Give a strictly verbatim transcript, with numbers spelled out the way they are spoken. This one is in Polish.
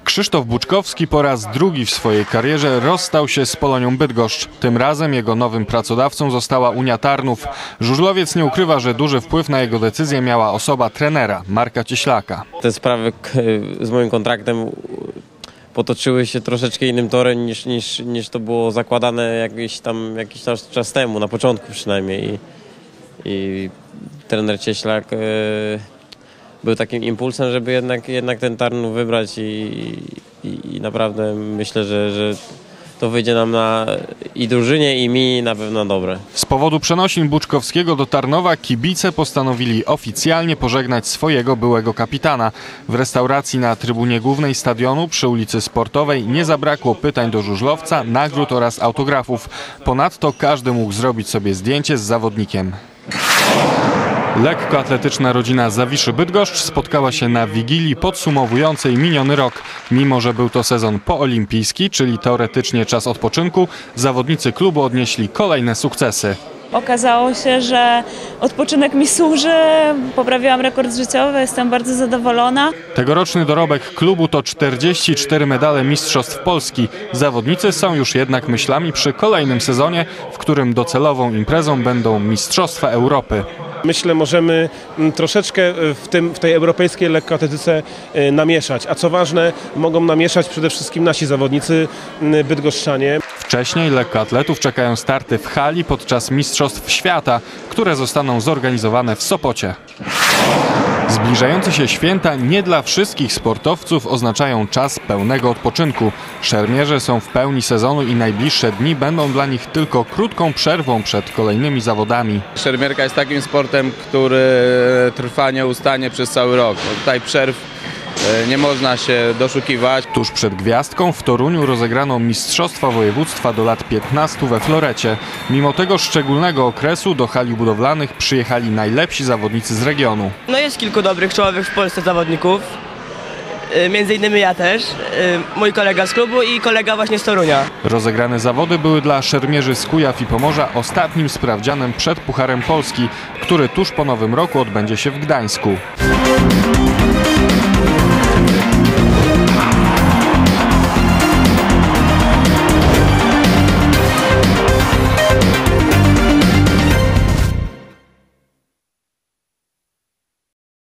Krzysztof Buczkowski po raz drugi w swojej karierze rozstał się z Polonią Bydgoszcz. Tym razem jego nowym pracodawcą została Unia Tarnów. Żużlowiec nie ukrywa, że duży wpływ na jego decyzję miała osoba trenera, Marka Cieślaka. Te sprawy z moim kontraktem potoczyły się troszeczkę innym torem niż, niż, niż to było zakładane jakiś tam jakiś czas, czas temu, na początku przynajmniej. I, i trener Cieślak e, był takim impulsem, żeby jednak, jednak ten Tarnów wybrać i, i, i naprawdę myślę, że, że to wyjdzie nam na i drużynie, i mi na pewno dobre. Z powodu przenosin Buczkowskiego do Tarnowa kibice postanowili oficjalnie pożegnać swojego byłego kapitana. W restauracji na trybunie głównej stadionu przy ulicy Sportowej nie zabrakło pytań do żużlowca, nagród oraz autografów. Ponadto każdy mógł zrobić sobie zdjęcie z zawodnikiem. Lekkoatletyczna rodzina Zawiszy Bydgoszcz spotkała się na wigilii podsumowującej miniony rok. Mimo że był to sezon poolimpijski, czyli teoretycznie czas odpoczynku, zawodnicy klubu odnieśli kolejne sukcesy. Okazało się, że odpoczynek mi służy, poprawiłam rekord życiowy, jestem bardzo zadowolona. Tegoroczny dorobek klubu to czterdzieści cztery medale Mistrzostw Polski. Zawodnicy są już jednak myślami przy kolejnym sezonie, w którym docelową imprezą będą Mistrzostwa Europy. Myślę, możemy troszeczkę w, tym, w tej europejskiej lekkoatletyce namieszać, a co ważne, mogą namieszać przede wszystkim nasi zawodnicy bydgoszczanie. Wcześniej lekkoatletów czekają starty w hali podczas Mistrzostw Świata, które zostaną zorganizowane w Sopocie. Zbliżające się święta nie dla wszystkich sportowców oznaczają czas pełnego odpoczynku. Szermierze są w pełni sezonu i najbliższe dni będą dla nich tylko krótką przerwą przed kolejnymi zawodami. Szermierka jest takim sportem, który trwa nieustannie przez cały rok. Tutaj przerw nie można się doszukiwać. Tuż przed gwiazdką w Toruniu rozegrano Mistrzostwa Województwa do lat piętnastu we Florecie. Mimo tego szczególnego okresu do hali budowlanych przyjechali najlepsi zawodnicy z regionu. No jest kilku dobrych, czołowych w Polsce zawodników. Między innymi ja też, mój kolega z klubu i kolega właśnie z Torunia. Rozegrane zawody były dla szermierzy z Kujaw i Pomorza ostatnim sprawdzianem przed Pucharem Polski, który tuż po Nowym Roku odbędzie się w Gdańsku.